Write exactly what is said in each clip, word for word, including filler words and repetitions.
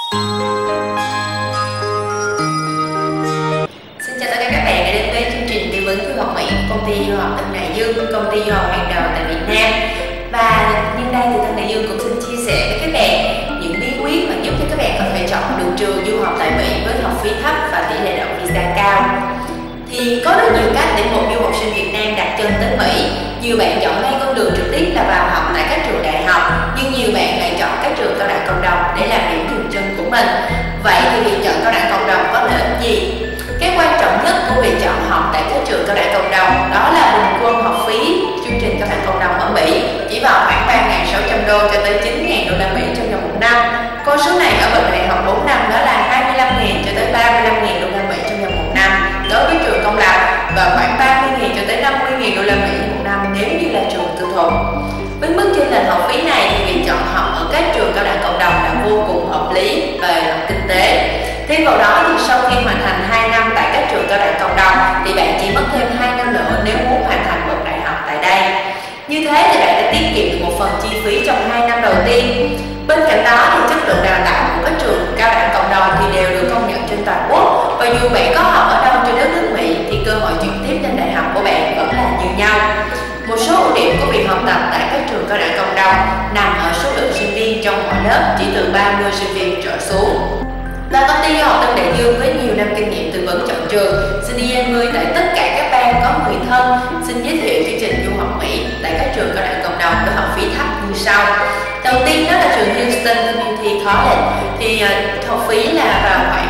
Xin chào tất cả các bạn đã đến với chương trình tư vấn du học Mỹ của công ty du học Tân Đại Dương, công ty du học hàng đầu tại Việt Nam. Và nhân đây thì Tân Đại Dương cũng xin chia sẻ với các bạn những bí quyết mà giúp cho các bạn có thể chọn được trường du học tại Mỹ với học phí thấp và tỷ lệ đậu visa cao. Thì có rất nhiều cách để một du học sinh Việt Nam đặt chân tới Mỹ. Nhiều bạn chọn ngay con đường trực tiếp là vào học tại các trường đại học, nhưng nhiều bạn lại chọn các trường cao đẳng cộng đồng để làm điểm dừng chân của mình. Vậy thì việc chọn cao đẳng cộng đồng có lợi ích gì? Cái quan trọng nhất của việc chọn học tại các trường cao đẳng cộng đồng đó là bình quân học phí chương trình cao đẳng cộng đồng ở Mỹ chỉ vào khoảng ba nghìn sáu trăm đô cho tới chín nghìn đô la Mỹ trong vòng một năm. Con số này ở bậc đại học bốn năm đó là hai mươi lăm nghìn cho tới ba mươi lăm nghìn đô la Mỹ trong vòng một năm đối với trường công lập, và khoảng ba mươi nghìn cho tới năm mươi nghìn đô la Mỹ một năm nếu như là trường tư thục. Với mức chênh lệch học phí này thì việc chọn học ở các trường cao đẳng cộng đồng là vô cùng hợp lý về mặt kinh tế. Thêm vào đó thì sau khi hoàn thành hai năm tại các trường cao đẳng cộng đồng thì bạn chỉ mất thêm hai năm nữa nếu muốn hoàn thành bậc đại học tại đây. Như thế thì bạn đã tiết kiệm được một phần chi phí trong hai năm đầu tiên. Bên cạnh đó thì chất lượng đào tạo của các trường cao đẳng cộng đồng thì đều được công nhận trên toàn quốc, và dù bạn có học ở đâu trên đất nước Mỹ thì cơ hội chuyển tiếp lên đại học của bạn vẫn là như nhau. Một số ưu điểm của việc học tập tại các trường cao đẳng cộng đồng nằm ở số lượng sinh viên trong mỗi lớp chỉ từ ba mươi sinh viên trở xuống. Và công ty du học Tân Đại Dương với nhiều năm kinh nghiệm tư vấn chọn trường xin đi ăn người tại tất cả các bang có người thân xin giới thiệu chương trình du học Mỹ tại các trường cao đẳng cộng đồng với học phí thấp như sau. Đầu tiên đó là trường Houston Community College thì uh, học phí là vào khoảng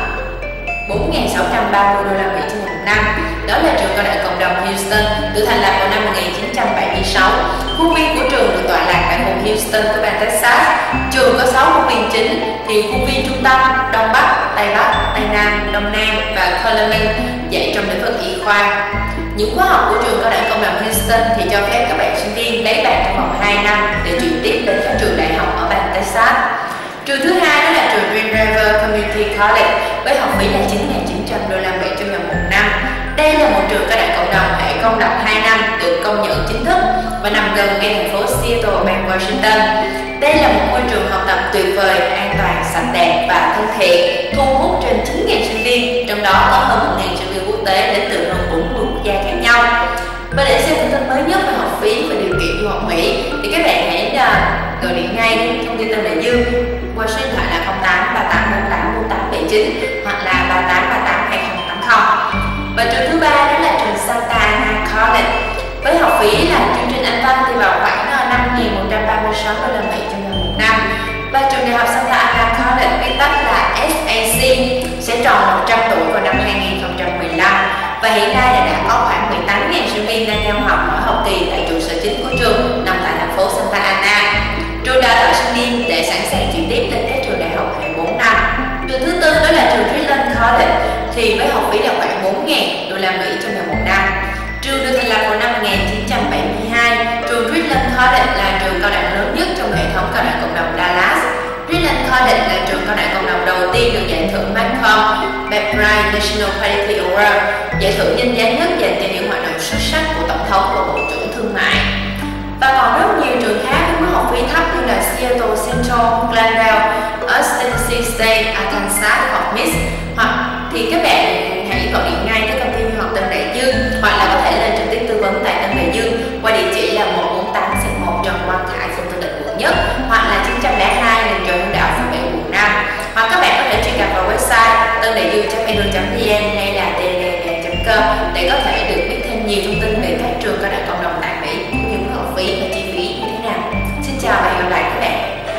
uh, bốn nghìn sáu trăm ba mươi đô la Mỹ trên một năm. Đó là trường cao đẳng cộng đồng Houston, được thành lập vào năm một nghìn chín trăm bảy mươi sáu. Khuôn viên của trường được tọa lạc tại vùng Houston của bang Texas. Trường có sáu khuôn viên chính thì khuôn viên trung tâm, Đông Bắc, Tây Bắc, Tây Nam, Đông Nam và Colorado dạy trong lĩnh vực y khoa. Những khóa học của trường cao đẳng cộng đồng Houston thì cho phép các bạn sinh viên lấy bạn trong vòng hai năm để chuyển tiếp đến các trường đại học ở bang Texas. Trường thứ hai đó là trường Green River Community College với học phí là chín nghìn chín trăm đô la Mỹ trong vòng một năm. Đây là một trường cao đẳng cộng đồng hệ công lập hai năm được công nhận chính thức và nằm gần ngay thành phố Seattle, bang Washington. Đây là một môi trường học tập tuyệt vời, an toàn, sạch đẹp và thân thiện, thu hút trên chín nghìn sinh viên, trong đó có hơn một nghìn sinh viên quốc tế đến từ hơn bốn mươi quốc gia khác nhau. Và để xem thông tin mới nhất về học phí và điều kiện du học Mỹ thì các bạn hãy gọi điện ngay đến công ty Tân Đại Dương qua số điện thoại là không tám ba tám bốn tám bốn tám bảy chín hoặc là ba tám ba tám hai không tám không. Và trường thứ ba đó là trường Santa Ana College với học phí là chương trình Anh văn thì vào khoảng năm nghìn một trăm ba mươi sáu đô la Mỹ trong vòng một năm. Và trường đại học Santa Ana College viết tắt là ét a xê sẽ tròn một trăm tuổi vào năm hai nghìn không trăm mười lăm, và hiện nay là đã có khoảng mười tám nghìn sinh viên đang theo học mỗi học kỳ tại trụ sở chính của trường nằm tại thành phố Santa Ana. Trường đào tạo sinh viên để sẵn sàng chuyển tiếp lên các trường đại học hệ bốn năm. Trường thứ tư đó là trường Redland College thì với học phí là khoảng bốn nghìn đô la Mỹ trong vòng một năm. Trường được thành lập vào năm một nghìn chín trăm bảy mươi hai. Trường Redland College là trường cao đẳng lớn nhất trong hệ thống cao đẳng cộng đồng Dallas. Redland College là trường cao đẳng cộng đồng đầu tiên được giải thưởng Malcolm McBride National Quality Award, giải thưởng danh giá nhất dành cho những hoạt động xuất sắc của tổng thống và bộ trưởng thương mại. Và còn rất nhiều trường khác với mức học phí thấp như là Seattle Central, Glendale, Austin Tennessee State, Arkansas hoặc Miss. Hoặc thì các bạn hãy gọi điện ngay tới công ty du học Tân Đại Dương, hoặc là có thể lên trực tiếp tư vấn tại Tân Đại Dương qua địa chỉ là một bốn tám xẹt một Trần Quang Khải, phường Tân Định, quận Nhất, hoặc là chín trăm lẻ hai đường Trần Hưng Đạo, phường bảy, quận năm. Hoặc các bạn có thể truy cập vào website tân đại dương chấm e d u chấm v n hay là t n n chấm com để có thể được biết thêm nhiều thông tin về các trường cao đẳng cộng đồng tại Mỹ, cũng như mức học phí và chi phí như thế nào. Xin chào và hẹn gặp lại các bạn.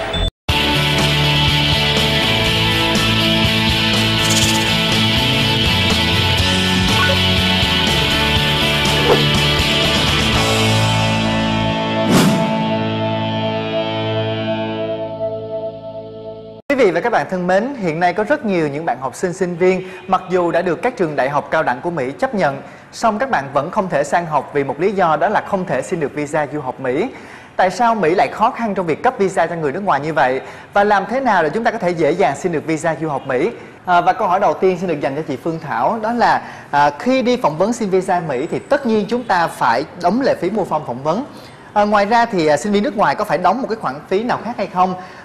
Quý vị và các bạn thân mến, hiện nay có rất nhiều những bạn học sinh, sinh viên mặc dù đã được các trường đại học cao đẳng của Mỹ chấp nhận, song các bạn vẫn không thể sang học vì một lý do, đó là không thể xin được visa du học Mỹ. Tại sao Mỹ lại khó khăn trong việc cấp visa cho người nước ngoài như vậy? Và làm thế nào để chúng ta có thể dễ dàng xin được visa du học Mỹ? À, và câu hỏi đầu tiên xin được dành cho chị Phương Thảo, đó là à, khi đi phỏng vấn xin visa Mỹ thì tất nhiên chúng ta phải đóng lệ phí mua form phỏng vấn. À, ngoài ra thì à, sinh viên nước ngoài có phải đóng một cái khoản phí nào khác hay không?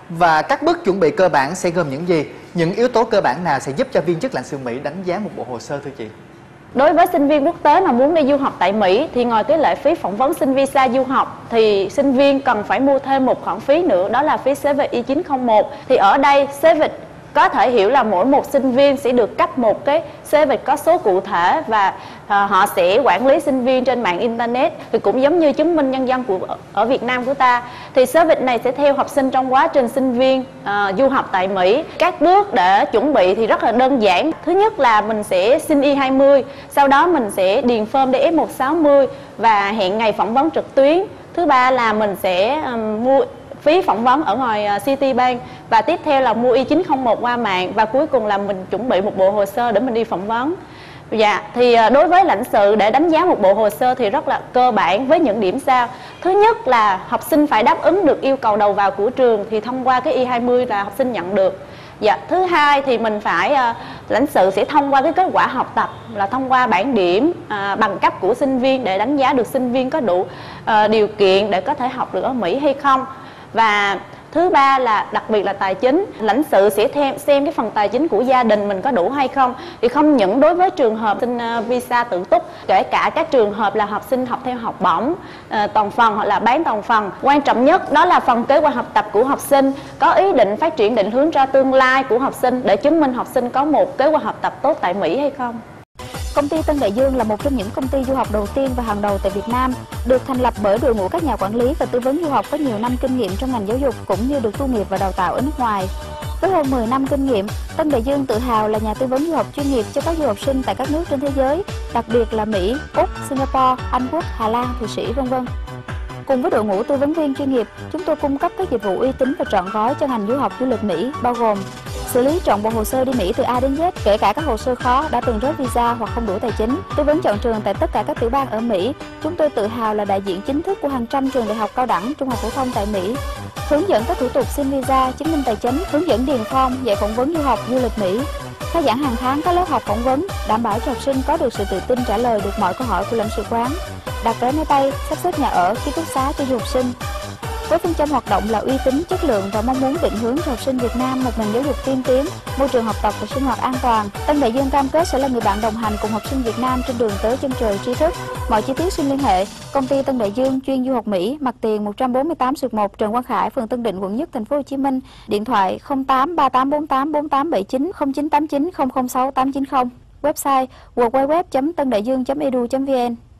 Và các bước chuẩn bị cơ bản sẽ gồm những gì? Những yếu tố cơ bản nào sẽ giúp cho viên chức lãnh sự Mỹ đánh giá một bộ hồ sơ thưa chị? Đối với sinh viên quốc tế mà muốn đi du học tại Mỹ thì ngoài cái lệ phí phỏng vấn xin visa du học thì sinh viên cần phải mua thêm một khoản phí nữa, đó là phí xê vê i chín không một. Thì ở đây xê vê i có thể hiểu là mỗi một sinh viên sẽ được cấp một cái xê vê i có số cụ thể và à, họ sẽ quản lý sinh viên trên mạng internet, thì cũng giống như chứng minh nhân dân của ở Việt Nam của ta. Thì xê vê i này sẽ theo học sinh trong quá trình sinh viên à, du học tại Mỹ. Các bước để chuẩn bị thì rất là đơn giản. Thứ nhất là mình sẽ xin i hai mươi, sau đó mình sẽ điền form đê ép một sáu mươi và hẹn ngày phỏng vấn trực tuyến. Thứ ba là mình sẽ um, mua phí phỏng vấn ở ngoài Citibank, và tiếp theo là mua i chín không một qua mạng, và cuối cùng là mình chuẩn bị một bộ hồ sơ để mình đi phỏng vấn. Dạ, thì đối với lãnh sự để đánh giá một bộ hồ sơ thì rất là cơ bản với những điểm sau. Thứ nhất là học sinh phải đáp ứng được yêu cầu đầu vào của trường, thì thông qua cái i hai mươi là học sinh nhận được. Dạ, thứ hai thì mình phải uh, lãnh sự sẽ thông qua cái kết quả học tập, là thông qua bảng điểm uh, bằng cấp của sinh viên để đánh giá được sinh viên có đủ uh, điều kiện để có thể học được ở Mỹ hay không. Và thứ ba là đặc biệt là tài chính, lãnh sự sẽ thêm xem cái phần tài chính của gia đình mình có đủ hay không. Thì không những đối với trường hợp xin visa tự túc, kể cả các trường hợp là học sinh học theo học bổng toàn phần hoặc là bán toàn phần. Quan trọng nhất đó là phần kế hoạch học tập của học sinh, có ý định phát triển định hướng cho tương lai của học sinh để chứng minh học sinh có một kế hoạch học tập tốt tại Mỹ hay không. Công ty Tân Đại Dương là một trong những công ty du học đầu tiên và hàng đầu tại Việt Nam, được thành lập bởi đội ngũ các nhà quản lý và tư vấn du học có nhiều năm kinh nghiệm trong ngành giáo dục cũng như được tu nghiệp và đào tạo ở nước ngoài. Với hơn mười năm kinh nghiệm, Tân Đại Dương tự hào là nhà tư vấn du học chuyên nghiệp cho các du học sinh tại các nước trên thế giới, đặc biệt là Mỹ, Úc, Singapore, Anh Quốc, Hà Lan, Thụy Sĩ, vân vân. Cùng với đội ngũ tư vấn viên chuyên nghiệp, chúng tôi cung cấp các dịch vụ uy tín và trọn gói cho ngành du học du lịch Mỹ, bao gồm xử lý trọn bộ hồ sơ đi Mỹ từ A đến Z, kể cả các hồ sơ khó đã từng rớt visa hoặc không đủ tài chính. Tư vấn chọn trường tại tất cả các tiểu bang ở Mỹ. Chúng tôi tự hào là đại diện chính thức của hàng trăm trường đại học cao đẳng, trung học phổ thông tại Mỹ. Hướng dẫn các thủ tục xin visa, chứng minh tài chính, hướng dẫn điền form, dạy phỏng vấn du học du lịch Mỹ. Khai giảng hàng tháng các lớp học phỏng vấn, đảm bảo cho học sinh có được sự tự tin trả lời được mọi câu hỏi của lãnh sự quán. Đặt vé máy bay, sắp xếp nhà ở, ký túc xá cho du học sinh. Với phương châm hoạt động là uy tín, chất lượng và mong muốn định hướng cho học sinh Việt Nam một nền giáo dục tiên tiến, môi trường học tập và sinh hoạt an toàn, Tân Đại Dương cam kết sẽ là người bạn đồng hành cùng học sinh Việt Nam trên đường tới chân trời tri thức. Mọi chi tiết xin liên hệ công ty Tân Đại Dương chuyên du học Mỹ, mặt tiền một trăm bốn mươi tám xuyệt một Trần Quang Khải, phường Tân Định, quận Nhất, thành phố Hồ Chí Minh. Điện thoại không tám ba tám bốn tám bốn tám bảy chín, không chín tám chín không không sáu tám chín không. Website w w w chấm tân đại dương chấm e d u chấm v n.